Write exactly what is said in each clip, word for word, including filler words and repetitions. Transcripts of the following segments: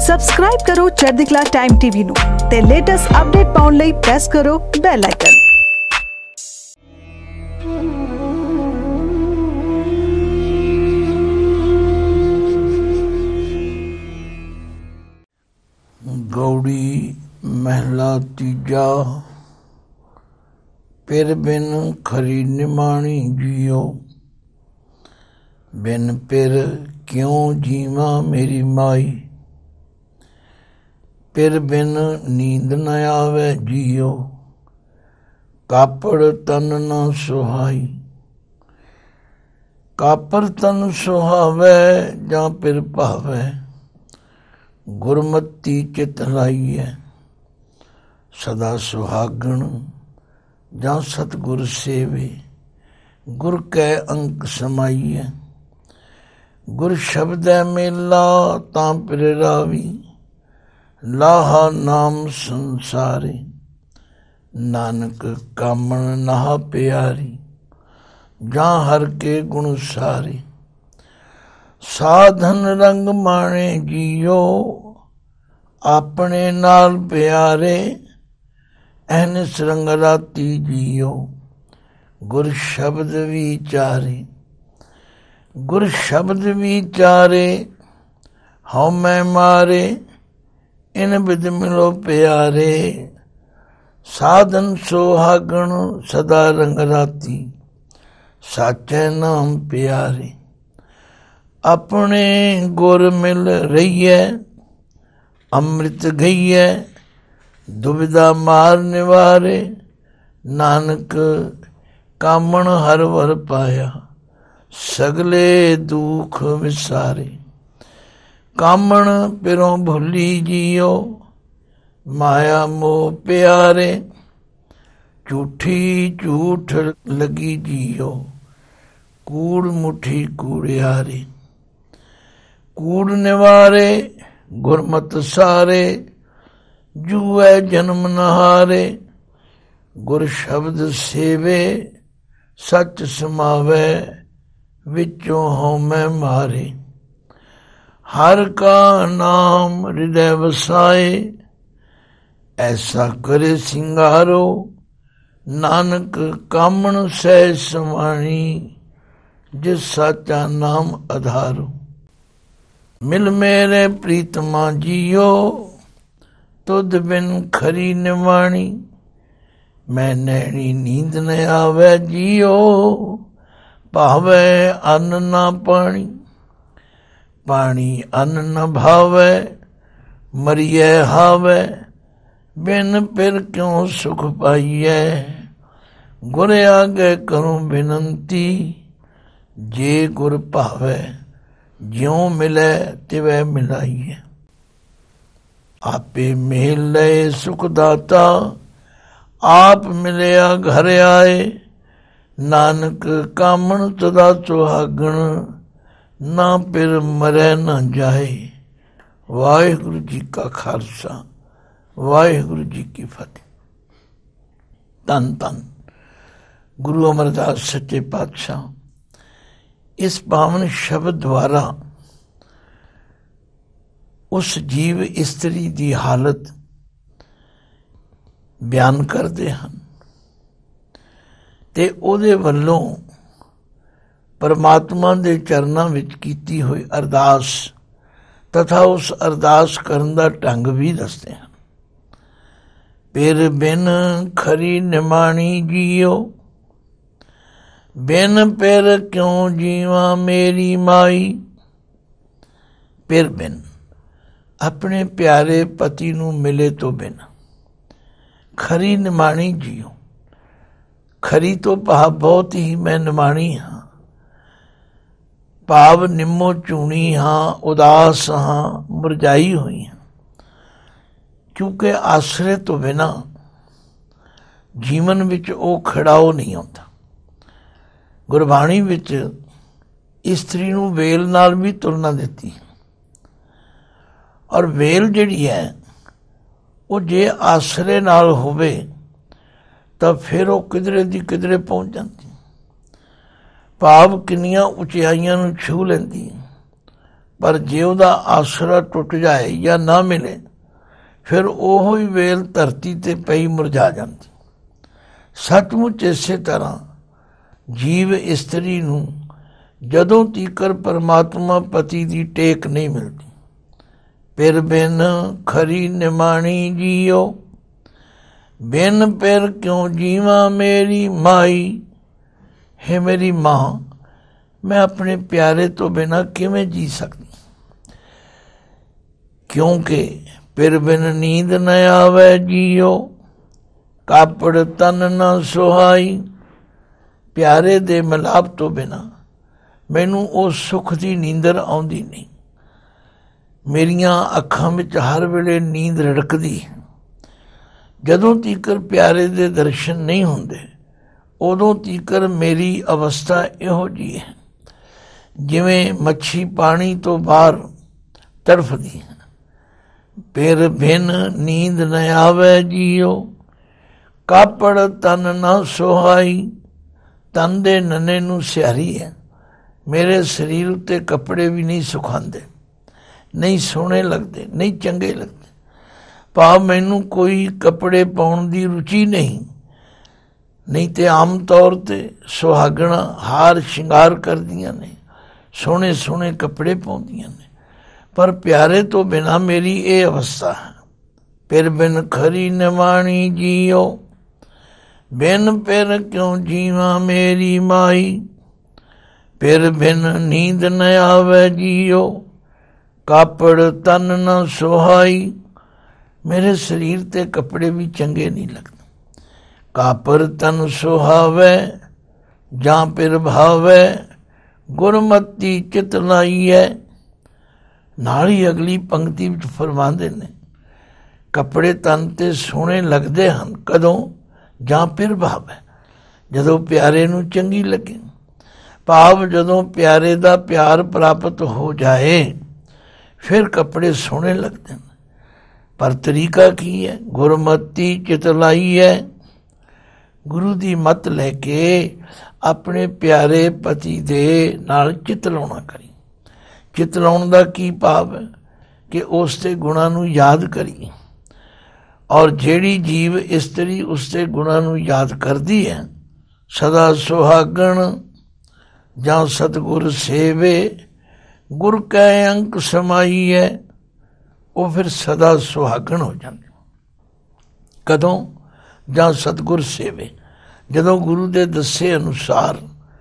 Subscribe ਕਰੋ ਚੜ੍ਹਦੀ ਕਲਾ ਟਾਈਮ ਟੀਵੀ ਨੂੰ ਤੇ ਲੇਟੈਸਟ ਅਪਡੇਟ ਪਾਉਣ ਲਈ ਪ੍ਰੈਸ ਕਰੋ ਬੈਲ ਆਈਕਨ। गौड़ी महला तीजा। पिर बिन खरी निमाणी जियो, बिन पिर क्यों जीवा मेरी माई। पिर बिन नींद न आवे जियो, कापड़ तन न सुहाई। कापड़ तन सुहावे जां पिर भावे, गुरमती चित लाइए। सदा सुहागण जां सतगुर सेवे, गुर कै अंक समाइए। गुर शब्द मेला तां पिर रावी, लाहा नाम संसारे। नानक कामण नहा प्यारी, जां हर के गुण सारे। साधन रंग माणे जियो, अपने नाल प्यारे। एहनिस रंग राती जियो, गुर शब्द विचारे। गुर शब्द विचारे, हौ मैं मारे। इन बिद मिलो प्यारे, साधन सोहागण सदा रंग राती। साचे नाम प्यारे, अपने गुर मिल रहीए। अमृत गईए, दुविधा मार निवारे। नानक कामण हर वर पाया, सगले दुख विसारे। कामण पिरों भुली जियो, माया मोह प्यारे। झूठी झूठ लगी जियो, कूड़ मुठी कूड़ियारे। कूड़ निवारे गुरमत सारे, जुए जन्म नहारे। गुर शब्द सेवे सच समावे, विचों हौमै मारे। हर का नाम हृदय वसाए, ऐसा करे सिंगारो। नानक कामण सहज समाणी, जिस साचा नाम आधारो। मिल मेरे प्रीतमा जियो, तुद बिन खरी निवाणी। मैं नैनी नींद न आवे जियो, भावे अन्न ना पानी। पानी अन्न न भावे, मरिए हावे। बिन पिर क्यों सुख पाइए, गुर आगे करूं बिनंती। जे गुर भावे, ज्यों मिले तिवै मिलाइए। आपे मेल लए सुखदाता, आप मिलया घर आए। नानक कामण सदा सुहागण, ना पिर मरै न जाए। वाहिगुरु जी का खालसा, वाहिगुरु जी की फतेह। धन धन गुरु अमरदास सच्चे पातशाह इस पावन शब्द द्वारा उस जीव इस्त्री की हालत बयान करते हैं ते उहदे वल्लों परमात्मा के चरणों विच कीती हुई अरदास तथा उस अरदास करन दा ढंग भी दसते हैं। पिर बिन खरी निमाणी जियो, बिन पिर क्यों जीवा मेरी माई। पिर बिन अपने प्यारे पति नूं मिले तो बिना खरी निमाणी जियो। खरी तो भाव बहुत ही मैं निमाणी हाँ, भाव निम्मो चूनी हाँ, उदास हाँ, मुरझाई हुई हाँ। क्योंकि आसरे तो बिना जीवन विच ओ खड़ाओ नहीं आता। गुरबाणी विच इस्त्री नूं वेल नाल भी तुलना दिती, और वेल जिहड़ी है वो जे आसरे नाल होवे तां फिर वो किधरे दी किधरे पहुँच जाती। भाव किन्नियां उचाइयां नूं छू लैंदी, पर जे ਉਹਦਾ ਆਸਰਾ ਟੁੱਟ ਜਾਏ ਜਾਂ ਨਾ ਮਿਲੇ ਫਿਰ ਉਹੋ ਹੀ ਵੇਲ ਧਰਤੀ ਤੇ ਪਈ ਮੁਰਝਾ ਜਾਂਦੀ। ਸੱਚਮੁੱਚ ਇਸੇ ਤਰ੍ਹਾਂ ਜੀਵ ਇਸਤਰੀ ਨੂੰ ਜਦੋਂ ਤੀਕਰ ਪਰਮਾਤਮਾ ਪਤੀ ਦੀ ਟੇਕ ਨਹੀਂ ਮਿਲਦੀ, ਪਿਰ ਬਿਨ ਖਰੀ ਨਿਮਾਣੀ ਜੀਓ, ਬਿਨ ਪਿਰ ਕਿਉਂ ਜੀਵਾਂ ਮੇਰੀ ਮਾਈ। ਹੈ ਮੇਰੀ ਮਾਂ, ਮੈਂ ਆਪਣੇ ਪਿਆਰੇ ਤੋਂ ਬਿਨਾਂ ਕਿਵੇਂ ਜੀ ਸਕਦੀ, ਕਿਉਂਕਿ ਪਿਰ ਬਿਨ ਨੀਂਦ ਨ ਆਵੇ ਜੀਓ, ਕਾਪੜ ਤਨ ਨਾ ਸੁਹਾਈ। ਪਿਆਰੇ ਦੇ ਮਿਲਾਪ ਤੋਂ ਬਿਨਾਂ ਮੈਨੂੰ ਉਹ ਸੁੱਖ ਦੀ ਨੀਂਦਰ ਆਉਂਦੀ ਨਹੀਂ। ਮੇਰੀਆਂ ਅੱਖਾਂ ਵਿੱਚ ਹਰ ਵੇਲੇ ਨੀਂਦ ਰੜਕਦੀ ਹੈ। ਜਦੋਂ ਤੀਕਰ ਪਿਆਰੇ ਦੇ ਦਰਸ਼ਨ ਨਹੀਂ ਹੁੰਦੇ ਉਦੋਂ ਤੀਕਰ ਮੇਰੀ ਅਵਸਥਾ ਇਹੋ ਜਿਹੀ ਹੈ ਜਿਵੇਂ ਮੱਛੀ ਪਾਣੀ ਤੋਂ ਬਾਹਰ ਤੜਫਦੀ ਹੈ। ਪਿਰ ਬਿਨ ਨੀਂਦ ਨ ਆਵੇ ਜੀਓ, ਕਾਪੜ ਤਨ ਨਾ ਸੁਹਾਈ। ਤਨ ਦੇ ਨੰਨੇ ਨੂੰ ਸਿਹਾਰੀ ਹੈ। ਮੇਰੇ ਸਰੀਰ ਉੱਤੇ ਕੱਪੜੇ ਵੀ ਨਹੀਂ ਸੁਖਾਉਂਦੇ, ਨਹੀਂ ਸੋਹਣੇ ਲੱਗਦੇ, ਨਹੀਂ ਚੰਗੇ ਲੱਗਦੇ। ਭਾਵ ਮੈਨੂੰ ਕੋਈ ਕੱਪੜੇ ਪਾਉਣ ਦੀ ਰੁਚੀ ਨਹੀਂ। ਨਹੀਂ ਤੇ ਆਮ ਤੌਰ ਤੇ ਸੁਹਾਗਣਾ ਹਾਰ ਸ਼ਿੰਗਾਰ ਕਰਦੀਆਂ ਨੇ, ਸੋਹਣੇ ਸੋਹਣੇ ਕੱਪੜੇ ਪਾਉਂਦੀਆਂ ਨੇ, ਪਰ ਪਿਆਰੇ ਤੋਂ ਬਿਨਾਂ ਮੇਰੀ ਇਹ ਅਵਸਥਾ ਹੈ। ਪਿਰ ਬਿਨ ਖਰੀ ਨਿਮਾਣੀ ਜੀਓ, ਬਿਨ ਪਿਰ ਕਿਉਂ ਜੀਵਾਂ ਮੇਰੀ ਮਾਈ। ਪਿਰ ਬਿਨ ਨੀਂਦ ਨ ਆਵੇ ਜੀਓ, ਕਾਪੜ ਤਨ ਨ ਸੁਹਾਈ। ਮੇਰੇ ਸਰੀਰ ਤੇ ਕੱਪੜੇ ਵੀ ਚੰਗੇ ਨਹੀਂ ਲੱਗਦੇ। ਕਾਪੜ ਤਨ ਸੁਹਾਵੇ ਜਾਂ ਪਿਰ ਭਾਵੇ, ਗੁਰਮਤੀ ਚਿਤ ਲਾਈਐ। ਨਾਲ ਹੀ ਅਗਲੀ ਪੰਕਤੀ ਵਿੱਚ ਫਰਮਾਉਂਦੇ ਨੇ, ਕੱਪੜੇ ਤਨ ਤੇ ਸੋਹਣੇ ਲੱਗਦੇ ਹਨ ਕਦੋਂ, ਜਾਂ ਪਿਰ ਭਾਵੇ, ਜਦੋਂ ਪਿਆਰੇ ਨੂੰ ਚੰਗੀ ਲੱਗੇ। ਭਾਵ ਜਦੋਂ ਪਿਆਰੇ ਦਾ ਪਿਆਰ ਪ੍ਰਾਪਤ ਹੋ ਜਾਏ ਫਿਰ ਕੱਪੜੇ ਸੋਹਣੇ ਲੱਗਦੇ ਨੇ। ਪਰ ਤਰੀਕਾ ਕੀ ਹੈ? ਗੁਰਮਤੀ ਚਿਤ ਲਾਈ ਹੈ। ਗੁਰੂ ਦੀ ਮੱਤ ਲੈ ਕੇ ਆਪਣੇ ਪਿਆਰੇ ਪਤੀ ਦੇ ਨਾਲ ਚਿੱਤ ਲਾਉਣਾ ਕਰੀ। ਚਿੱਤ ਲਾਉਣ ਦਾ ਕੀ ਭਾਵ ਹੈ ਕਿ ਉਸ ਦੇ ਗੁਣਾਂ ਨੂੰ ਯਾਦ ਕਰੀ। ਔਰ ਜਿਹੜੀ ਜੀਵ ਇਸਤਰੀ ਉਸ ਦੇ ਗੁਣਾਂ ਨੂੰ ਯਾਦ ਕਰਦੀ ਹੈ, ਸਦਾ ਸੁਹਾਗਣ ਜਾਂ ਸਤਿਗੁਰ ਸੇਵੇ, ਗੁਰ ਕੈ ਅੰਕ ਸਮਾਈ ਹੈ, ਉਹ ਫਿਰ ਸਦਾ ਸੁਹਾਗਣ ਹੋ ਜਾਂਦੇ। ਕਦੋਂ? ਜਾਂ ਸਤਿਗੁਰ ਸੇਵੇ, ਜਦੋਂ ਗੁਰੂ ਦੇ ਦੱਸੇ ਅਨੁਸਾਰ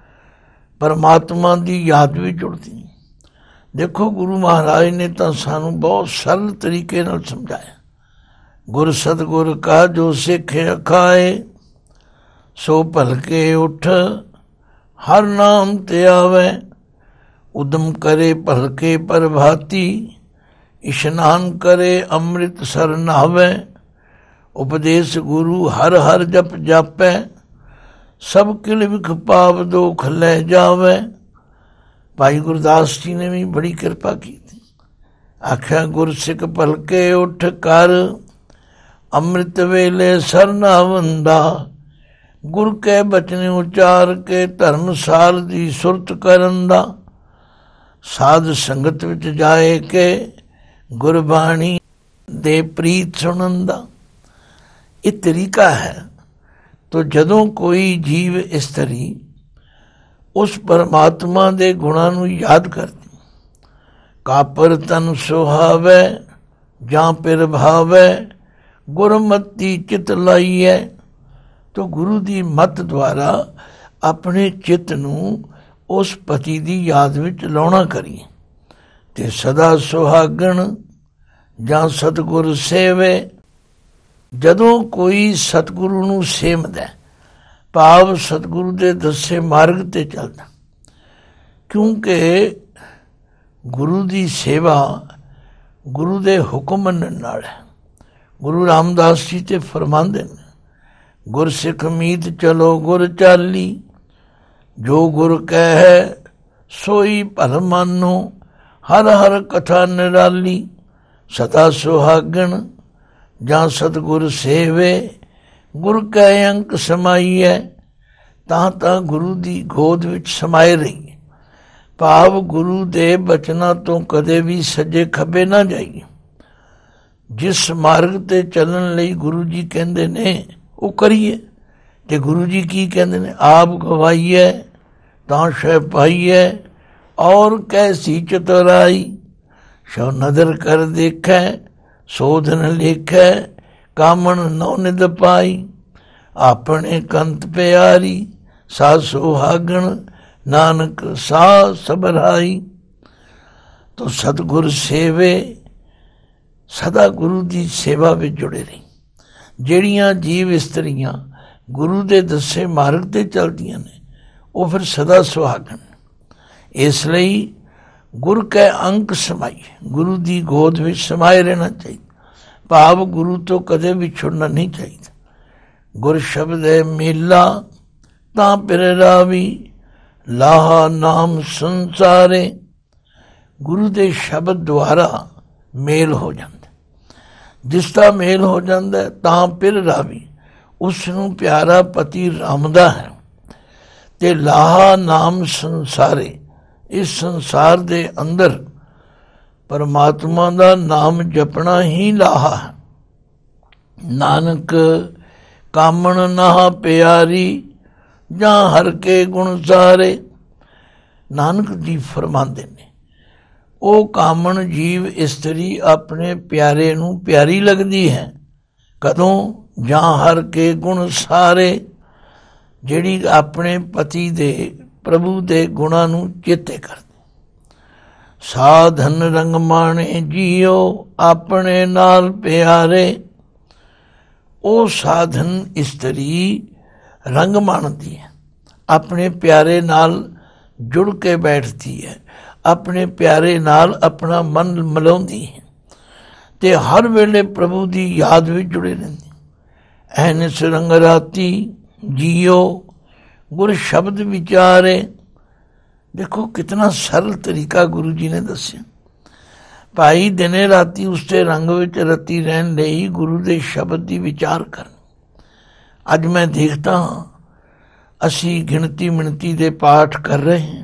ਪਰਮਾਤਮਾ ਦੀ ਯਾਦ ਵੀ ਜੁੜਦੀ। ਦੇਖੋ ਗੁਰੂ ਮਹਾਰਾਜ ਨੇ ਤਾਂ ਸਾਨੂੰ ਬਹੁਤ ਸਰਲ ਤਰੀਕੇ ਨਾਲ ਸਮਝਾਇਆ। ਗੁਰ ਸਤਿਗੁਰ ਕਾ ਜੋ ਸਿੱਖ ਅਖਾਏ, ਸੋ ਭਲਕੇ ਉੱਠ ਹਰ ਨਾਮ ਤੇ ਆਵੇ। ਉਦਮ ਕਰੇ ਭਲਕੇ ਪ੍ਰਭਾਤੀ, ਇਸ਼ਨਾਨ ਕਰੇ ਅੰਮ੍ਰਿਤ ਸਰ ਨਹਾਵੇ। ਉਪਦੇਸ਼ ਗੁਰੂ ਹਰ ਹਰ ਜਪ ਜਾਪੈ, ਸਭ ਕਿਲ ਵਿਖ ਪਾਪ ਦੋਖ ਲੈ ਜਾਵੇ। ਭਾਈ ਗੁਰਦਾਸ ਜੀ ਨੇ ਵੀ ਬੜੀ ਕਿਰਪਾ ਕੀਤੀ। ਆਖਿਆ ਗੁਰ ਸਿੱਖ ਭਲਕੇ ਉੱਠ ਕਰ, ਅੰਮ੍ਰਿਤ ਵੇਲੇ ਸਰ ਨਹਾਵੰਦਾ। ਗੁਰ ਕੇ ਬਚਨ ਉਚਾਰ ਕੇ ਧਰਮਸਾਲ ਦੀ ਸੁਰਤ ਕਰਨ ਦਾ। ਸਾਧ ਸੰਗਤ ਵਿੱਚ ਜਾਏ ਕੇ ਗੁਰਬਾਣੀ ਦੇ ਪ੍ਰੀਤ ਸੁਣਨ ਦਾ। ਇਹ ਤਰੀਕਾ ਹੈ। ਤੋ ਜਦੋਂ ਕੋਈ ਜੀਵ ਇਸਤਰੀ ਉਸ ਪਰਮਾਤਮਾ ਦੇ ਗੁਣਾਂ ਨੂੰ ਯਾਦ ਕਰਦੀ, ਕਾਪਰ ਤਨ ਸੁਹਾਵੇ ਜਾਂ ਪਿਰ ਭਾਵੇ, ਗੁਰਮਤੀ ਚਿਤ ਲਾਈਐ। ਤੋ ਗੁਰੂ ਦੀ ਮੱਤ ਦੁਆਰਾ ਆਪਣੇ ਚਿੱਤ ਨੂੰ ਉਸ ਪਤੀ ਦੀ ਯਾਦ ਵਿੱਚ ਲਾਉਣਾ ਕਰੀਏ ਤੇ ਸਦਾ ਸੁਹਾਗਣ ਜਾਂ ਸਤਿਗੁਰ ਸੇਵੇ। ਜਦੋਂ ਕੋਈ ਸਤਿਗੁਰੂ ਨੂੰ ਸੇਵਦਾ, ਭਾਵ ਸਤਿਗੁਰੂ ਦੇ ਦੱਸੇ ਮਾਰਗ ਤੇ ਚੱਲਦਾ, ਕਿਉਂਕਿ ਗੁਰੂ ਦੀ ਸੇਵਾ ਗੁਰੂ ਦੇ ਹੁਕਮ ਮੰਨਣ ਨਾਲ ਹੈ। ਗੁਰੂ ਰਾਮਦਾਸ ਜੀ ਤੇ ਫਰਮਾਉਂਦੇ ਨੇ, ਗੁਰ ਸਿੱਖ ਮੀਤ ਚਲੋ ਗੁਰ ਚਾਲੀ, ਜੋ ਗੁਰ ਕਹਿ ਸੋਈ ਭਲ ਮਾਨੋ। ਹਰ ਹਰ ਕਥਾ ਨਿਰਾਲੀ, ਸਦਾ ਸੁਹਾਗਣ ਜਾਂ ਸਤਿਗੁਰ ਸੇਵੇ। ਗੁਰ ਕੈ ਅੰਕ ਸਮਾਈਐ, ਤਾਂ ਤਾਂ ਗੁਰੂ ਦੀ ਗੋਦ ਵਿੱਚ ਸਮਾਏ ਰਹੀਏ। ਭਾਵ ਗੁਰੂ ਦੇ ਬਚਨਾਂ ਤੋਂ ਕਦੇ ਵੀ ਸੱਜੇ ਖੱਬੇ ਨਾ ਜਾਈਏ। ਜਿਸ ਮਾਰਗ ਤੇ ਚੱਲਣ ਲਈ ਗੁਰੂ ਜੀ ਕਹਿੰਦੇ ਨੇ ਉਹ ਕਰੀਏ। ਤੇ ਗੁਰੂ ਜੀ ਕੀ ਕਹਿੰਦੇ ਨੇ? ਆਪ ਗਵਾਈਏ ਤਾਂ ਸ਼ੈ ਪਾਈਏ, ਔਰ ਕੈਸੀ ਚਤੁਰਾਈ, ਸੋ ਨਦਰ ਕਰ ਦੇਖੈ ਸੋਧਨ ਲੇਖੈ, ਕਾਮਣ ਨੌ ਨਿਦ ਪਾਈ, ਆਪਣੇ ਕੰਤ ਪਿਆਰੀ ਸਾ ਸੁਹਾਗਣ, ਨਾਨਕ ਸਾ ਸਬਰਾਈ। ਤੋ ਸਤਿਗੁਰ ਸੇਵੇ, ਸਦਾ ਗੁਰੂ ਦੀ ਸੇਵਾ ਵਿੱਚ ਜੁੜੇ ਰਹੀ। ਜਿਹੜੀਆਂ ਜੀਵ ਇਸਤਰੀਆਂ ਗੁਰੂ ਦੇ ਦੱਸੇ ਮਾਰਗ ਤੇ ਚੱਲਦੀਆਂ ਨੇ ਉਹ ਫਿਰ ਸਦਾ ਸੁਹਾਗਣ। ਇਸ ਲਈ ਗੁਰ ਕੈ ਅੰਕ ਸਮਾਈ, ਗੁਰੂ ਦੀ ਗੋਦ ਵਿੱਚ ਸਮਾਏ ਰਹਿਣਾ ਚਾਹੀਦਾ। ਭਾਵ ਗੁਰੂ ਤੋਂ ਕਦੇ ਵੀ ਛੁੱਟਣਾ ਨਹੀਂ ਚਾਹੀਦਾ। ਗੁਰ ਸ਼ਬਦ ਹੈ ਮੇਲਾ ਤਾਂ ਪਿਰ ਰਾਵੀ, ਲਾਹਾ ਨਾਮ ਸੰਸਾਰੇ। ਗੁਰੂ ਦੇ ਸ਼ਬਦ ਦੁਆਰਾ ਮੇਲ ਹੋ ਜਾਂਦਾ। ਜਿਸ ਦਾ ਮੇਲ ਹੋ ਜਾਂਦਾ ਤਾਂ ਪਿਰ ਰਾਵੀ, ਉਸ ਨੂੰ ਪਿਆਰਾ ਪਤੀ ਰਮਦਾ ਹੈ। ਤੇ ਲਾਹਾ ਨਾਮ ਸੰਸਾਰੇ, ਇਸ ਸੰਸਾਰ ਦੇ ਅੰਦਰ ਪਰਮਾਤਮਾ ਦਾ ਨਾਮ ਜਪਣਾ ਹੀ ਲਾਹਾ ਹੈ। ਨਾਨਕ ਕਾਮਣ ਨਾ ਪਿਆਰੀ, ਜਾਂ ਹਰ ਕੇ ਗੁਣ ਸਾਰੇ। ਨਾਨਕ ਜੀ ਫਰਮਾਉਂਦੇ ਨੇ ਉਹ ਕਾਮਣ ਜੀਵ ਇਸਤਰੀ ਆਪਣੇ ਪਿਆਰੇ ਨੂੰ ਪਿਆਰੀ ਲੱਗਦੀ ਹੈ। ਕਦੋਂ? ਜਾਂ ਹਰ ਕੇ ਗੁਣ ਸਾਰੇ, ਜਿਹੜੀ ਆਪਣੇ ਪਤੀ ਦੇ ਪ੍ਰਭੂ ਦੇ ਗੁਣਾਂ ਨੂੰ ਚੇਤੇ ਕਰਦੀ। ਸਾਧਨ ਰੰਗ ਮਾਣੇ ਜੀਓ ਆਪਣੇ ਨਾਲ ਪਿਆਰੇ। ਉਹ ਸਾਧਨ ਇਸਤਰੀ ਰੰਗ ਮਾਣਦੀ ਹੈ, ਆਪਣੇ ਪਿਆਰੇ ਨਾਲ ਜੁੜ ਕੇ ਬੈਠਦੀ ਹੈ, ਆਪਣੇ ਪਿਆਰੇ ਨਾਲ ਆਪਣਾ ਮਨ ਮਿਲਾਉਂਦੀ ਹੈ ਤੇ ਹਰ ਵੇਲੇ ਪ੍ਰਭੂ ਦੀ ਯਾਦ ਵਿੱਚ ਜੁੜੇ ਰਹਿੰਦੀ। ਐਨਿਸ ਰੰਗ ਰਾਤੀ ਜੀਓ ਗੁਰ ਸ਼ਬਦ ਵਿਚਾਰੇ। ਦੇਖੋ ਕਿਤਨਾ ਸਰਲ ਤਰੀਕਾ ਗੁਰੂ ਜੀ ਨੇ ਦੱਸਿਆ। ਭਾਈ ਦਿਨੇ ਰਾਤੀ ਉਸਦੇ ਰੰਗ ਵਿੱਚ ਰਤੀ ਰਹਿਣ ਲਈ ਗੁਰੂ ਦੇ ਸ਼ਬਦ ਦੀ ਵਿਚਾਰ ਕਰਨ। ਅੱਜ ਮੈਂ ਦੇਖਦਾ ਹਾਂ ਅਸੀਂ ਗਿਣਤੀ ਮਿਣਤੀ ਦੇ ਪਾਠ ਕਰ ਰਹੇ ਹਾਂ।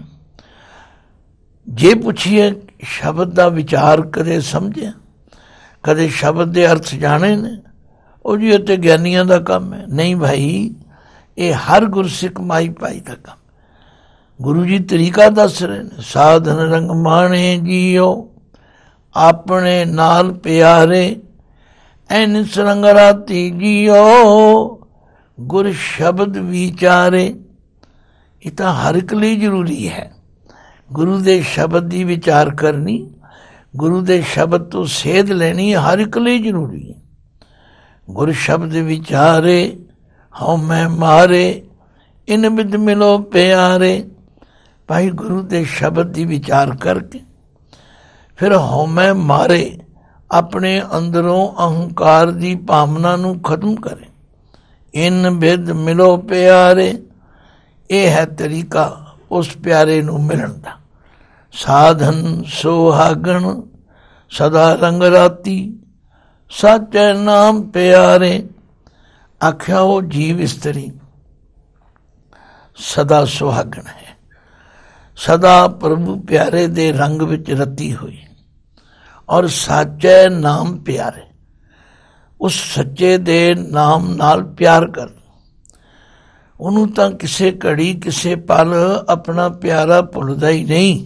ਜੇ ਪੁੱਛੀਏ ਸ਼ਬਦ ਦਾ ਵਿਚਾਰ ਕਦੇ ਸਮਝਿਆ, ਕਦੇ ਸ਼ਬਦ ਦੇ ਅਰਥ ਜਾਣੇ ਨੇ? ਉਹ ਜੀ ਉੱਤੇ ਗਿਆਨੀਆਂ ਦਾ ਕੰਮ ਹੈ। ਨਹੀਂ ਭਾਈ, ਇਹ ਹਰ ਗੁਰਸਿੱਖ ਮਾਈ ਭਾਈ ਦਾ ਕੰਮ। ਗੁਰੂ ਜੀ ਤਰੀਕਾ ਦੱਸ ਰਹੇ ਨੇ। ਸਾਧਨ ਰੰਗ ਮਾਣੇ ਜੀਓ ਆਪਣੇ ਨਾਲ ਪਿਆਰੇ, ਐਨਿਸ ਰੰਗ ਰਾਤੀ ਜੀਓ ਗੁਰ ਸ਼ਬਦ ਵਿਚਾਰੇ। ਇਹ ਤਾਂ ਹਰ ਇੱਕ ਲਈ ਜ਼ਰੂਰੀ ਹੈ। ਗੁਰੂ ਦੇ ਸ਼ਬਦ ਦੀ ਵਿਚਾਰ ਕਰਨੀ, ਗੁਰੂ ਦੇ ਸ਼ਬਦ ਤੋਂ ਸੇਧ ਲੈਣੀ ਹਰ ਇੱਕ ਲਈ ਜ਼ਰੂਰੀ ਹੈ। ਗੁਰ ਸ਼ਬਦ ਵਿਚਾਰੇ ਹਉ ਮੈਂ ਮਾਰੇ, ਇਨ ਬਿਦ ਮਿਲੋ ਪਿਆਰੇ। ਭਾਈ ਗੁਰੂ ਦੇ ਸ਼ਬਦ ਦੀ ਵਿਚਾਰ ਕਰਕੇ ਫਿਰ ਹਉਮੈ ਮਾਰੇ, ਆਪਣੇ ਅੰਦਰੋਂ ਅਹੰਕਾਰ ਦੀ ਭਾਵਨਾ ਨੂੰ ਖਤਮ ਕਰੇ। ਇਨ ਬਿਦ ਮਿਲੋ ਪਿਆਰੇ, ਇਹ ਹੈ ਤਰੀਕਾ ਉਸ ਪਿਆਰੇ ਨੂੰ ਮਿਲਣ ਦਾ। ਸਾਧਨ ਸੁਹਾਗਣ ਸਦਾ ਰੰਗ ਰਾਤੀ, ਸੱਚੇ ਨਾਮ ਪਿਆਰੇ। ਆਖਿਆ ਉਹ ਜੀਵ ਇਸਤਰੀ ਸਦਾ ਸੁਹਾਗਣ ਹੈ, ਸਦਾ ਪ੍ਰਭੂ ਪਿਆਰੇ ਦੇ ਰੰਗ ਵਿੱਚ ਰਤੀ ਹੋਈ, ਔਰ ਸੱਚੇ ਨਾਮ ਪਿਆਰੇ। ਉਸ ਸੱਚੇ ਦੇ ਨਾਮ ਨਾਲ ਪਿਆਰ ਕਰ। ਉਹਨੂੰ ਤਾਂ ਕਿਸੇ ਘੜੀ ਕਿਸੇ ਪਲ ਆਪਣਾ ਪਿਆਰਾ ਭੁੱਲਦਾ ਹੀ ਨਹੀਂ।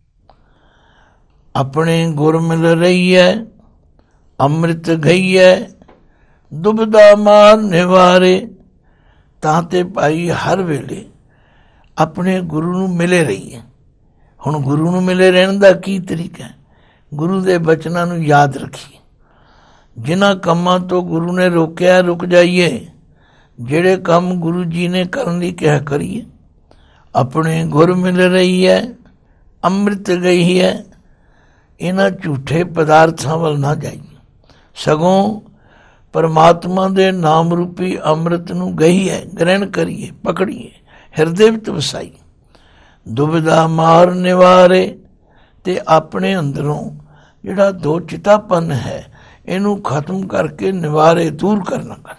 ਆਪਣੇ ਗੁਰ ਮਿਲ ਰਹੀ ਹੈ, ਅੰਮ੍ਰਿਤ ਗਈ ਹੈ, ਦੁਬਦਾ ਮਾਰ ਨਿਵਾਰੇ। ਤਾਂ ਤੇ ਭਾਈ ਹਰ ਵੇਲੇ ਆਪਣੇ ਗੁਰੂ ਨੂੰ ਮਿਲੇ ਰਹੀਏ। ਹੁਣ ਗੁਰੂ ਨੂੰ ਮਿਲੇ ਰਹਿਣ ਦਾ ਕੀ ਤਰੀਕਾ ਹੈ? ਗੁਰੂ ਦੇ ਬਚਨਾਂ ਨੂੰ ਯਾਦ ਰੱਖੀਏ। ਜਿਨ੍ਹਾਂ ਕੰਮਾਂ ਤੋਂ ਗੁਰੂ ਨੇ ਰੋਕਿਆ ਰੁਕ ਜਾਈਏ। ਜਿਹੜੇ ਕੰਮ ਗੁਰੂ ਜੀ ਨੇ ਕਰਨ ਲਈ ਕਿਹਾ ਕਰੀਏ। ਆਪਣੇ ਗੁਰ ਮਿਲ ਰਹੀ ਹੈ, ਅੰਮ੍ਰਿਤ ਗਈ ਹੈ, ਇਹਨਾਂ ਝੂਠੇ ਪਦਾਰਥਾਂ ਵੱਲ ਨਾ ਜਾਈਏ। ਸਗੋਂ ਪਰਮਾਤਮਾ ਦੇ ਨਾਮ ਰੂਪੀ ਅੰਮ੍ਰਿਤ ਨੂੰ ਗਈ ਹੈ ਗ੍ਰਹਿਣ ਕਰੀਏ, ਪਕੜੀਏ, ਹਿਰਦੇ ਵਿੱਚ ਵਸਾਈ। ਦੁਬਿਧਾ ਮਾਰ ਨਿਵਾਰੇ। ਤੇ ਆਪਣੇ ਅੰਦਰੋਂ ਜਿਹੜਾ ਦੋ ਚਿਤਾਪਨ ਹੈ ਇਹਨੂੰ ਖਤਮ ਕਰਕੇ ਨਿਵਾਰੇ ਦੂਰ ਕਰਨਾ ਕਰ।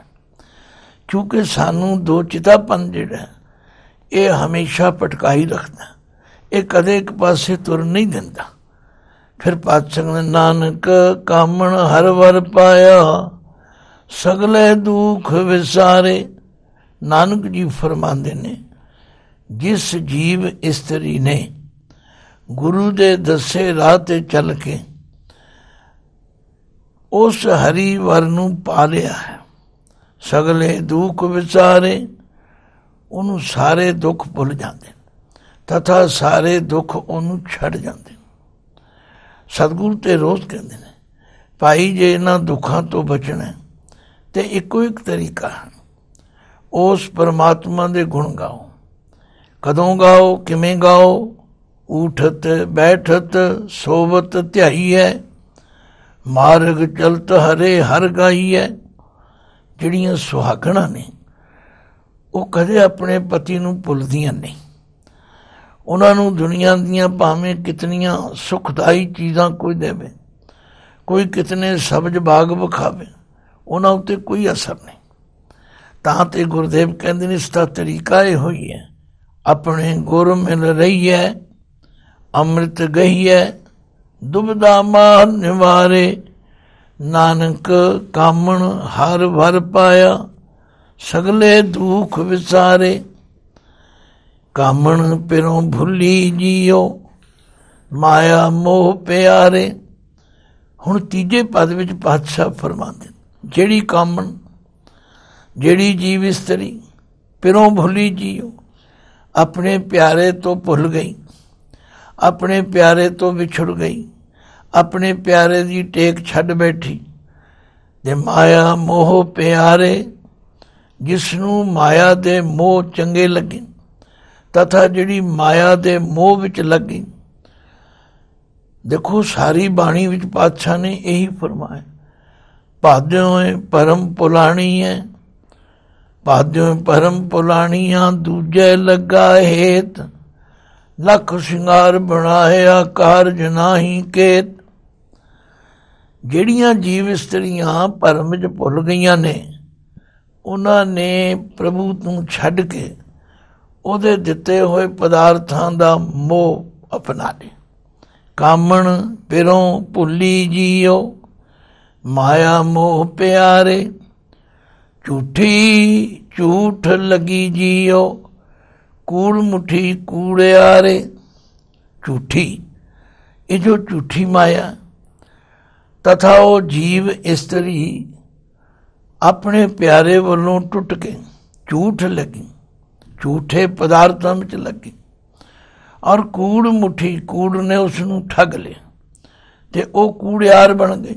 ਕਿਉਂਕਿ ਸਾਨੂੰ ਦੋ ਚਿਤਾਪਨ ਜਿਹੜਾ ਇਹ ਹਮੇਸ਼ਾ ਭਟਕਾਈ ਰੱਖਦਾ, ਇਹ ਕਦੇ ਇੱਕ ਪਾਸੇ ਤੁਰ ਨਹੀਂ ਦਿੰਦਾ। ਫਿਰ ਪਾਤਸ਼ਾਹ ਨੇ ਨਾਨਕ ਕਾਮਣ ਹਰ ਵਰ ਪਾਇਆ, ਸਗਲੇ ਦੁੱਖ ਵਿਸਾਰੇ। ਨਾਨਕ ਜੀ ਫਰਮਾਉਂਦੇ ਨੇ, ਜਿਸ ਜੀਵ ਇਸਤਰੀ ਨੇ ਗੁਰੂ ਦੇ ਦੱਸੇ ਰਾਹ ਤੇ ਚੱਲ ਕੇ ਉਸ ਹਰੀ ਵਰ ਨੂੰ ਪਾ ਲਿਆ ਹੈ, ਸਗਲੇ ਦੁੱਖ ਵਿਸਾਰੇ, ਉਹਨੂੰ ਸਾਰੇ ਦੁੱਖ ਭੁੱਲ ਜਾਂਦੇ ਤਥਾ ਸਾਰੇ ਦੁੱਖ ਉਹਨੂੰ ਛੱਡ ਜਾਂਦੇ। ਸਤਿਗੁਰੂ ਤੇ ਰੋਜ਼ ਕਹਿੰਦੇ ਨੇ, ਭਾਈ ਜੇ ਇਹਨਾਂ ਦੁੱਖਾਂ ਤੋਂ ਬਚਣਾ ਤੇ ਇੱਕੋ ਇੱਕ ਤਰੀਕਾ ਹੈ, ਉਸ ਪਰਮਾਤਮਾ ਦੇ ਗੁਣ ਗਾਓ। ਕਦੋਂ ਗਾਓ, ਕਿਵੇਂ ਗਾਓ? ਊਠਤ ਬੈਠਤ ਸੋਵਤ ਧਿਆਈਐ, ਮਾਰਗ ਚਲਤ ਹਰੇ ਹਰ ਗਾਈਐ। ਜਿਹੜੀਆਂ ਸੁਹਾਗਣਾਂ ਨੇ ਉਹ ਕਦੇ ਆਪਣੇ ਪਤੀ ਨੂੰ ਭੁੱਲਦੀਆਂ ਨਹੀਂ। ਉਹਨਾਂ ਨੂੰ ਦੁਨੀਆ ਦੀਆਂ ਭਾਵੇਂ ਕਿਤਨੀਆਂ ਸੁਖਦਾਈ ਚੀਜ਼ਾਂ ਕੋਈ ਦੇਵੇ, ਕੋਈ ਕਿਤਨੇ ਸਬਜ਼ ਬਾਗ ਵਿਖਾਵੇ, ਉਹਨਾਂ ਉੱਤੇ ਕੋਈ ਅਸਰ ਨਹੀਂ। ਤਾਂ ਤੇ ਗੁਰਦੇਵ ਕਹਿੰਦੇ ਨੇ, ਇਸ ਦਾ ਤਰੀਕਾ ਇਹੋ ਹੀ ਹੈ, ਆਪਣੇ ਗੁਰ ਮਿਲ ਰਹੀ ਹੈ, ਅੰਮ੍ਰਿਤ ਗਹੀਐ, ਦੁਬਦਾ ਮਾਰ ਨਿਵਾਰੇ। ਨਾਨਕ ਕਾਮਣ ਹਰ ਵਰ ਪਾਇਆ, ਸਗਲੇ ਦੁੱਖ ਵਿਸਾਰੇ। ਕਾਮਣ ਪਿਰੋਂ ਭੁੱਲੀ ਜੀਓ, ਮਾਇਆ ਮੋਹ ਪਿਆਰੇ। ਹੁਣ ਤੀਜੇ ਪਦ ਵਿੱਚ ਪਾਤਸ਼ਾਹ ਫਰਮਾਉਂਦੇ, ਜਿਹੜੀ ਕਾਮਣ, ਜਿਹੜੀ ਜੀਵ ਇਸਤਰੀ ਪਿਰੋਂ ਭੁੱਲੀ ਜੀਓ, ਆਪਣੇ ਪਿਆਰੇ ਤੋਂ ਭੁੱਲ ਗਈ, ਆਪਣੇ ਪਿਆਰੇ ਤੋਂ ਵਿਛੜ ਗਈ, ਆਪਣੇ ਪਿਆਰੇ ਦੀ ਟੇਕ ਛੱਡ ਬੈਠੀ। ਤੇ ਮਾਇਆ ਮੋਹ ਪਿਆਰੇ, ਜਿਸ ਨੂੰ ਮਾਇਆ ਦੇ ਮੋਹ ਚੰਗੇ ਲੱਗੇ ਤਥਾ ਜਿਹੜੀ ਮਾਇਆ ਦੇ ਮੋਹ ਵਿੱਚ ਲੱਗੀ। ਦੇਖੋ ਸਾਰੀ ਬਾਣੀ ਵਿੱਚ ਪਾਤਸ਼ਾਹ ਨੇ ਇਹੀ ਫਰਮਾਇਆ, ਭਾਦਿਓਂ ਪਰਮ ਪੁਲਾਣੀ ਹੈ, ਭਾਦਿਓਂ ਪਰਮ ਪੁਲਾਣੀਆਂ ਦੂਜੇ ਲੱਗਾ ਹੇਤ, ਲੱਖ ਸ਼ਿੰਗਾਰ ਬਣਾਇਆ ਕਾਰਜ ਨਾਹੀ ਕੇਤ। ਜਿਹੜੀਆਂ ਜੀਵ ਇਸਤਰੀਆਂ ਭਰਮ ਵਿੱਚ ਭੁੱਲ ਗਈਆਂ ਨੇ, ਉਹਨਾਂ ਨੇ ਪ੍ਰਭੂ ਨੂੰ ਛੱਡ ਕੇ ਉਹਦੇ ਦਿੱਤੇ ਹੋਏ ਪਦਾਰਥਾਂ ਦਾ ਮੋਹ ਅਪਣਾ ਲਿਆ। ਕਾਮਣ ਪਿਰੋਂ ਭੁੱਲੀ ਜੀਓ, ਮਾਇਆ ਮੋਹ ਪਿਆਰੇ। ਝੂਠੀ ਝੂਠ ਲੱਗੀ ਜੀਓ, ਕੂੜ ਮੁੱਠੀ ਕੂੜਿਆਰੇ। ਝੂਠੀ, ਇਹ ਜੋ ਝੂਠੀ ਮਾਇਆ ਤਥਾ ਉਹ ਜੀਵ ਇਸਤਰੀ ਆਪਣੇ ਪਿਆਰੇ ਵੱਲੋਂ ਟੁੱਟ ਕੇ ਝੂਠ ਲੱਗੀ, ਝੂਠੇ ਪਦਾਰਥਾਂ ਵਿੱਚ ਲੱਗੀ। ਔਰ ਕੂੜ ਮੁੱਠੀ, ਕੂੜ ਨੇ ਉਸ ਨੂੰ ਠੱਗ ਲਿਆ ਤੇ ਉਹ ਕੂੜਿਆਰ ਬਣ ਗਈ,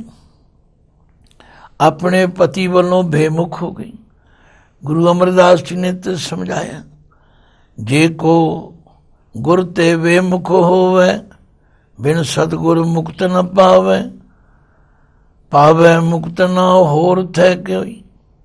ਆਪਣੇ ਪਤੀ ਵੱਲੋਂ ਬੇਮੁਖ ਹੋ ਗਈ। ਗੁਰੂ ਅਮਰਦਾਸ ਜੀ ਨੇ ਤਾਂ ਸਮਝਾਇਆ, ਜੇ ਕੋ ਗੁਰ ਤੇ ਬੇਮੁਖ ਹੋਵੇ, ਬਿਨ ਸਤਿਗੁਰ ਮੁਕਤ ਨ ਪਾਵੇ। ਪਾਵੇ ਮੁਕਤ ਨਾ ਹੋਰ ਥੈ ਕੋਈ,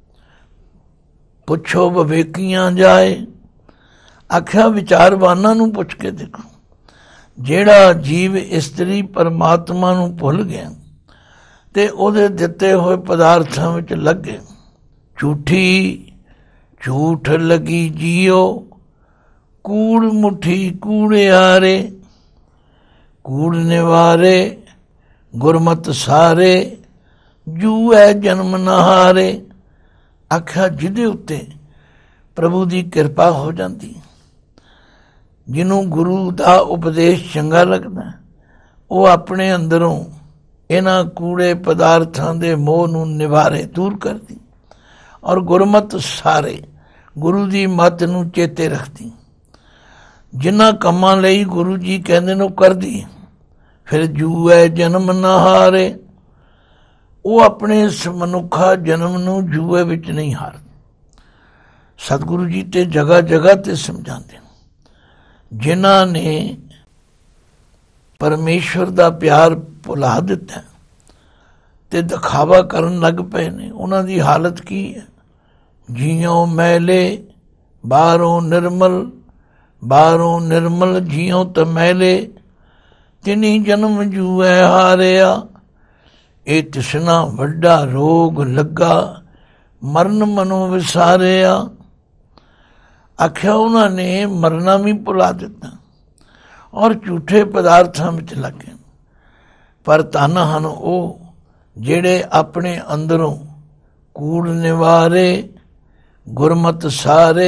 ਪੁੱਛੋ ਵਿਵੇਕੀਆਂ ਜਾਏ। ਆਖਿਆ ਵਿਚਾਰਵਾਨਾਂ ਨੂੰ ਪੁੱਛ ਕੇ ਦੇਖੋ, ਜਿਹੜਾ ਜੀਵ ਇਸਤਰੀ ਪਰਮਾਤਮਾ ਨੂੰ ਭੁੱਲ ਗਿਆ ਤੇ ਉਹਦੇ ਦਿੱਤੇ ਹੋਏ ਪਦਾਰਥਾਂ ਵਿੱਚ ਲੱਗੇ, ਝੂਠੀ ਝੂਠ ਲੱਗੀ ਜੀਓ, ਕੂੜ ਮੁੱਠੀ ਕੂੜਿਆਰੇ। ਕੂੜ ਨਿਵਾਰੇ ਗੁਰਮਤ ਸਾਰੇ, ਜੂ ਹੈ ਜਨਮ ਨਹਾਰੇ। ਆਖਿਆ ਜਿਹਦੇ ਉੱਤੇ ਪ੍ਰਭੂ ਦੀ ਕਿਰਪਾ ਹੋ ਜਾਂਦੀ, ਜਿਹਨੂੰ ਗੁਰੂ ਦਾ ਉਪਦੇਸ਼ ਚੰਗਾ ਲੱਗਦਾ, ਉਹ ਆਪਣੇ ਅੰਦਰੋਂ ਇਹਨਾਂ ਕੂੜੇ ਪਦਾਰਥਾਂ ਦੇ ਮੋਹ ਨੂੰ ਨਿਵਾਰੇ, ਦੂਰ ਕਰਦੀ, ਔਰ ਗੁਰਮਤ ਸਾਰੇ, ਗੁਰੂ ਦੀ ਮੱਤ ਨੂੰ ਚੇਤੇ ਰੱਖਦੀ। ਜਿਨ੍ਹਾਂ ਕੰਮਾਂ ਲਈ ਗੁਰੂ ਜੀ ਕਹਿੰਦੇ ਨੇ ਉਹ ਕਰਦੀ, ਫਿਰ ਜੂ ਹੈ ਜਨਮ ਨਹਾਰੇ। ਉਹ ਆਪਣੇ ਇਸ ਮਨੁੱਖਾ ਜਨਮ ਨੂੰ ਜੂਏ ਵਿੱਚ ਨਹੀਂ ਹਾਰਦੇ। ਸਤਿਗੁਰੂ ਜੀ ਤੇ ਜਗ੍ਹਾ ਜਗ੍ਹਾ ਤੇ ਸਮਝਾਉਂਦੇ, ਜਿਨ੍ਹਾਂ ਨੇ ਪਰਮੇਸ਼ਵਰ ਦਾ ਪਿਆਰ ਭੁਲਾ ਦਿੱਤਾ ਤੇ ਦਿਖਾਵਾ ਕਰਨ ਲੱਗ ਪਏ ਨੇ, ਉਹਨਾਂ ਦੀ ਹਾਲਤ ਕੀ ਹੈ? ਜੀਓ ਮੈਲੇ ਬਾਹਰੋਂ ਨਿਰਮਲ, ਬਾਹਰੋਂ ਨਿਰਮਲ ਜੀਓ ਤਾਂ ਮੈਲੇ, ਤਿਨੀ ਜਨਮ ਜੂਐ ਹਾਰਿਆ। ਇਹ ਤਿਸਨਾ ਵੱਡਾ ਰੋਗ ਲੱਗਾ, ਮਰਨ ਮਨੋਂ ਵਿਸਾਰਿਆ। ਆਖਿਆ ਉਹਨਾਂ ਨੇ ਮਰਨਾ ਵੀ ਭੁਲਾ ਦਿੱਤਾ ਔਰ ਝੂਠੇ ਪਦਾਰਥਾਂ ਵਿੱਚ ਲੱਗੇ। ਪਰ ਧਨ ਹਨ ਉਹ ਜਿਹੜੇ ਆਪਣੇ ਅੰਦਰੋਂ ਕੂੜ ਨਿਵਾਰੇ, ਗੁਰਮਤਿ ਸਾਰੇ,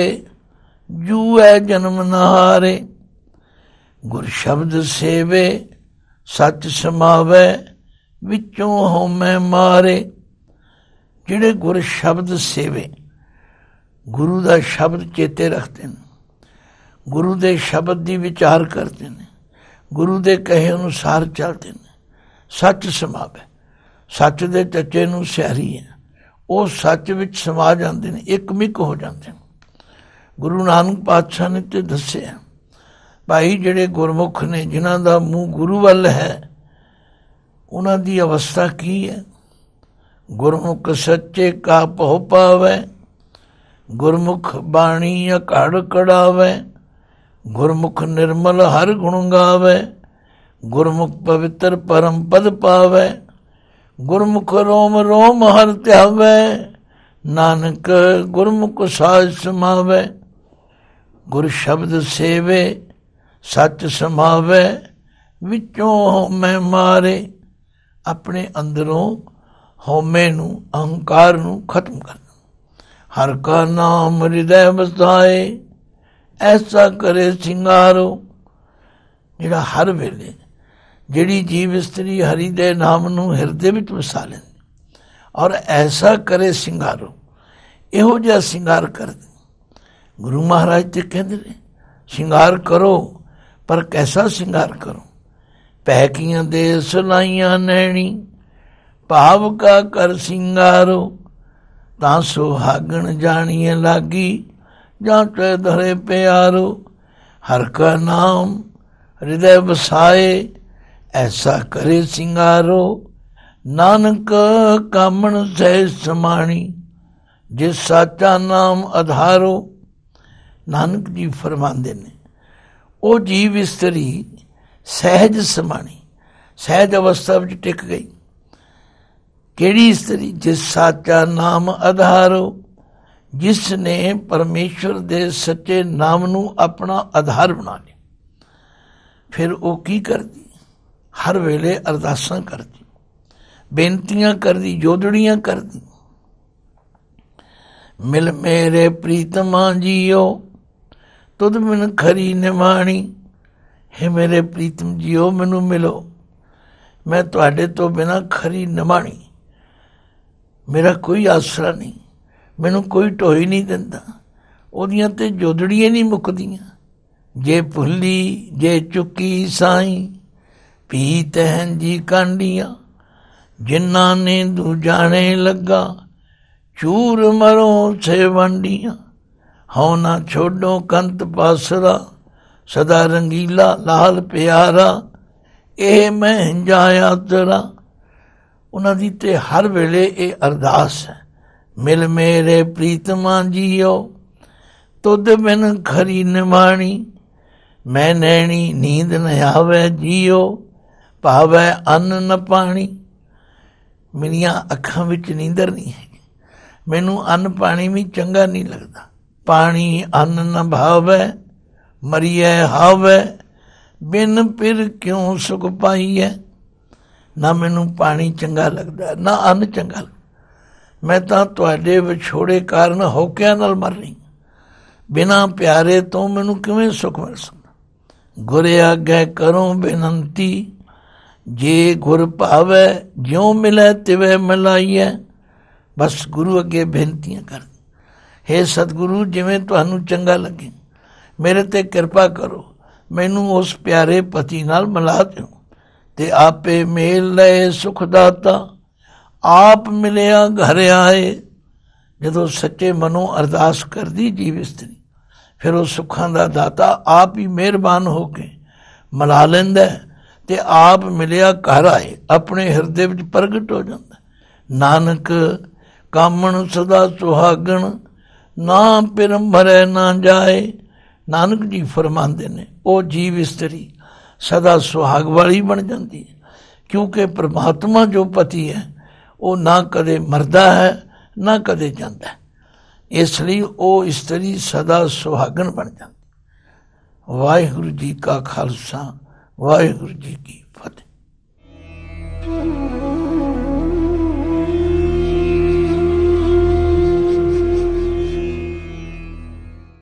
ਜੂਐ ਜਨਮ ਨਹਾਰੇ। ਗੁਰ ਸ਼ਬਦ ਸੇਵੇ, ਸੱਚ ਸਮਾਵੈ, ਵਿੱਚੋਂ ਹਉਮੈ ਮਾਰੇ। ਜਿਹੜੇ ਗੁਰ ਸ਼ਬਦ ਸੇਵੇ, ਗੁਰੂ ਦਾ ਸ਼ਬਦ ਚੇਤੇ ਰੱਖਦੇ ਨੇ, ਗੁਰੂ ਦੇ ਸ਼ਬਦ ਦੀ ਵਿਚਾਰ ਕਰਦੇ ਨੇ, ਗੁਰੂ ਦੇ ਕਹੇ ਅਨੁਸਾਰ ਚੱਲਦੇ ਨੇ। ਸੱਚ ਸਮਾਵੈ, ਸੱਚ ਦੇ ਚੱਚੇ ਨੂੰ ਸਿਆਰੀ ਹੈ, ਉਹ ਸੱਚ ਵਿੱਚ ਸਮਾ ਜਾਂਦੇ ਨੇ, ਇੱਕ ਮਿੱਕ ਹੋ ਜਾਂਦੇ ਨੇ। ਗੁਰੂ ਨਾਨਕ ਪਾਤਸ਼ਾਹ ਨੇ ਤੇ ਦੱਸਿਆ, ਭਾਈ ਜਿਹੜੇ ਗੁਰਮੁਖ ਨੇ, ਜਿਨ੍ਹਾਂ ਦਾ ਮੂੰਹ ਗੁਰੂ ਵੱਲ ਹੈ, ਉਹਨਾਂ ਦੀ ਅਵਸਥਾ ਕੀ ਹੈ? ਗੁਰਮੁਖ ਸੱਚੇ ਕਾ ਭਉ ਪਾਵੈ, ਗੁਰਮੁਖ ਬਾਣੀ ਅਕੜ ਕੜਾਵੈ, ਗੁਰਮੁਖ ਨਿਰਮਲ ਹਰ ਗੁਣ ਗਾਵੈ, ਗੁਰਮੁਖ ਪਵਿੱਤਰ ਪਰਮ ਪਦ ਪਾਵੈ, ਗੁਰਮੁਖ ਰੋਮ ਰੋਮ ਹਰ ਧਿਆਵੈ, ਨਾਨਕ ਗੁਰਮੁਖ ਸਾਜ ਸਮਾਵੈ। ਗੁਰ ਸ਼ਬਦ ਸੇਵੇ, ਸੱਚ ਸਮਾਵੈ, ਵਿੱਚੋਂ ਹਉਮੈ ਮਾਰੇ। ਆਪਣੇ ਅੰਦਰੋਂ ਹਉਮੈ ਨੂੰ, ਅਹੰਕਾਰ ਨੂੰ ਖਤਮ ਕਰਨਾ। ਹਰ ਕਾ ਨਾਮ ਹਿਰਦੈ ਵਸਾਏ, ਐਸਾ ਕਰੇ ਸਿੰਗਾਰੋ। ਜਿਹੜਾ ਹਰ ਵੇਲੇ, ਜਿਹੜੀ ਜੀਵ ਇਸਤਰੀ ਹਰੀ ਦੇ ਨਾਮ ਨੂੰ ਹਿਰਦੇ ਵਿੱਚ ਵਸਾ ਲੈਂਦੀ ਔਰ ਐਸਾ ਕਰੇ ਸਿੰਗਾਰੋ, ਇਹੋ ਜਿਹਾ ਸਿੰਗਾਰ ਕਰਦੇ। ਗੁਰੂ ਮਹਾਰਾਜ ਤੇ ਕਹਿੰਦੇ ਨੇ ਸਿੰਗਾਰ ਕਰੋ, ਪਰ ਕੈਸਾ ਸਿੰਗਾਰ ਕਰੋ? ਪੈਕੀਆਂ ਦੇ ਸੁਲਾਈਆਂ ਨੈਣੀ, ਭਾਵ ਕਾ ਕਰ ਸਿੰਗਾਰੋ। ਤਾਂ ਸੁਹਾਗਣ ਜਾਣੀਏ ਲਾਗੀ, ਜਾਂ ਤੇ ਧਰੇ ਪਿਆਰੋ। ਹਰ ਕਾ ਨਾਮ ਹਿਰਦੈ ਵਸਾਏ, ਐਸਾ ਕਰੇ ਸਿੰਗਾਰੋ। ਨਾਨਕ ਕਾਮਣ ਸਹਿ ਸਮਾਣੀ, ਜਿਸ ਸਾਚਾ ਨਾਮ ਆਧਾਰੋ। ਨਾਨਕ ਜੀ ਫਰਮਾਉਂਦੇ ਨੇ, ਉਹ ਜੀਵ ਇਸਤਰੀ ਸਹਿਜ ਸਮਾਣੀ, ਸਹਿਜ ਅਵਸਥਾ ਵਿੱਚ ਟਿਕ ਗਈ। ਕਿਹੜੀ ਇਸਤਰੀ? ਜਿਸ ਸਾਚਾ ਨਾਮ ਆਧਾਰੋ, ਜਿਸ ਨੇ ਪਰਮੇਸ਼ਵਰ ਦੇ ਸੱਚੇ ਨਾਮ ਨੂੰ ਆਪਣਾ ਆਧਾਰ ਬਣਾ ਲਿਆ। ਫਿਰ ਉਹ ਕੀ ਕਰਦੀ? ਹਰ ਵੇਲੇ ਅਰਦਾਸਾਂ ਕਰਦੀ, ਬੇਨਤੀਆਂ ਕਰਦੀ, ਜੋਦੜੀਆਂ ਕਰਦੀ। ਮਿਲ ਮੇਰੇ ਪ੍ਰੀਤਮਾ ਜੀਓ, ਤੁਧ ਬਿਨ ਖਰੀ ਨਿਮਾਣੀ। ਹੇ ਮੇਰੇ ਪ੍ਰੀਤਮ ਜੀਓ, ਮੈਨੂੰ ਮਿਲੋ, ਮੈਂ ਤੁਹਾਡੇ ਤੋਂ ਬਿਨਾਂ ਖਰੀ ਨਿਮਾਣੀ। ਮੇਰਾ ਕੋਈ ਆਸਰਾ ਨਹੀਂ, ਮੈਨੂੰ ਕੋਈ ਢੋਈ ਨਹੀਂ ਦਿੰਦਾ। ਉਹਦੀਆਂ ਤੇ ਜੋਦੜੀਆਂ ਨਹੀਂ ਮੁੱਕਦੀਆਂ। ਜੇ ਭੁੱਲੀ ਜੇ ਚੁੱਕੀ ਸਾਈਂ, ਪੀ ਤਹਿਨ ਜੀ ਕਾਂਡੀਆਂ। ਜਿਨ੍ਹਾਂ ਨੇ ਦੂਜਾਣੇ ਲੱਗਾ, ਚੂਰ ਮਰੋ ਸੇ ਵੰਡੀਆਂ। ਹਉ ਨਾ ਛੋਡੋ ਕੰਤ ਪਾਸਰਾ, ਸਦਾ ਰੰਗੀਲਾ ਲਾਲ ਪਿਆਰਾ। ਇਹ ਮੈਂ ਜਾਇਆ ਤੇਰਾ। ਉਹਨਾਂ ਦੀ ਤੇ ਹਰ ਵੇਲੇ ਇਹ ਅਰਦਾਸ ਹੈ, ਮਿਲ ਮੇਰੇ ਪ੍ਰੀਤਮਾ ਜੀਓ, ਤੁਧ ਬਿਨ ਖਰੀ ਨਿਮਾਣੀ। ਮੈਂ ਨੈਣੀ ਨੀਂਦ ਨ ਆਵੈ ਜੀਓ, ਭਾਵੈ ਅੰਨ ਨ ਪਾਣੀ। ਮੇਰੀਆਂ ਅੱਖਾਂ ਵਿੱਚ ਨੀਂਦਰ ਨਹੀਂ ਹੈ, ਮੈਨੂੰ ਅੰਨ ਪਾਣੀ ਵੀ ਚੰਗਾ ਨਹੀਂ ਲੱਗਦਾ। ਪਾਣੀ ਅੰਨ ਨ ਭਾਵੈ, ਮਰੀਐ ਹਾਵੈ, ਬਿਨ ਫਿਰ ਕਿਉਂ ਸੁਖ ਪਾਈਐ। ਨਾ ਮੈਨੂੰ ਪਾਣੀ ਚੰਗਾ ਲੱਗਦਾ, ਨਾ ਅੰਨ ਚੰਗਾ ਲੱਗਦਾ। ਮੈਂ ਤਾਂ ਤੁਹਾਡੇ ਵਿਛੋੜੇ ਕਾਰਨ ਹੌਕਿਆਂ ਨਾਲ ਮਰ ਰਹੀ। ਬਿਨਾਂ ਪਿਆਰੇ ਤੋਂ ਮੈਨੂੰ ਕਿਵੇਂ ਸੁੱਖ ਮਿਲ ਸਕਦਾ? ਗੁਰ ਆਗੇ ਕਰੋ ਬੇਨੰਤੀ, ਜੇ ਗੁਰ ਭਾਵੈ ਜਿਉ ਮਿਲੈ ਤਿਵੇਂ ਮਿਲਾਈਐ। ਬਸ ਗੁਰੂ ਅੱਗੇ ਬੇਨਤੀਆਂ ਕਰ, ਹੇ ਸਤਿਗੁਰੂ, ਜਿਵੇਂ ਤੁਹਾਨੂੰ ਚੰਗਾ ਲੱਗੇ ਮੇਰੇ ਤੇ ਕਿਰਪਾ ਕਰੋ, ਮੈਨੂੰ ਉਸ ਪਿਆਰੇ ਪਤੀ ਨਾਲ ਮਿਲਾ ਦਿਓ। ਤੇ ਆਪੇ ਮੇਲ ਲਏ ਸੁਖ ਦਾਤਾ, ਆਪ ਮਿਲਿਆ ਘਰ ਆਏ। ਜਦੋਂ ਸੱਚੇ ਮਨੋਂ ਅਰਦਾਸ ਕਰਦੀ ਜੀਵ ਇਸਤਰੀ, ਫਿਰ ਉਹ ਸੁੱਖਾਂ ਦਾ ਦਾਤਾ ਆਪ ਹੀ ਮਿਹਰਬਾਨ ਹੋ ਕੇ ਮਿਲਾ ਲੈਂਦਾ ਤੇ ਆਪ ਮਿਲਿਆ ਘਰ ਆਏ, ਆਪਣੇ ਹਿਰਦੇ ਵਿੱਚ ਪ੍ਰਗਟ ਹੋ ਜਾਂਦਾ। ਨਾਨਕ ਕਾਮਣ ਸਦਾ ਸੁਹਾਗਣ, ਨਾ ਪਿਰ ਮਰੈ ਨਾ ਜਾਏ। ਨਾਨਕ ਜੀ ਫਰਮਾਉਂਦੇ ਨੇ, ਉਹ ਜੀਵ ਇਸਤਰੀ ਸਦਾ ਸੁਹਾਗ ਵਾਲੀ ਬਣ ਜਾਂਦੀ ਹੈ, ਕਿਉਂਕਿ ਪ੍ਰਮਾਤਮਾ ਜੋ ਪਤੀ ਹੈ ਉਹ ਨਾ ਕਦੇ ਮਰਦਾ ਹੈ ਨਾ ਕਦੇ ਜਾਂਦਾ ਹੈ। ਇਸ ਲਈ ਉਹ ਇਸਤਰੀ ਸਦਾ ਸੁਹਾਗਣ ਬਣ ਜਾਂਦੀ। ਵਾਹਿਗੁਰੂ ਜੀ ਕਾ ਖਾਲਸਾ ਵਾਹਿਗੁਰੂ ਜੀ ਕੀ ਫਤਿਹ।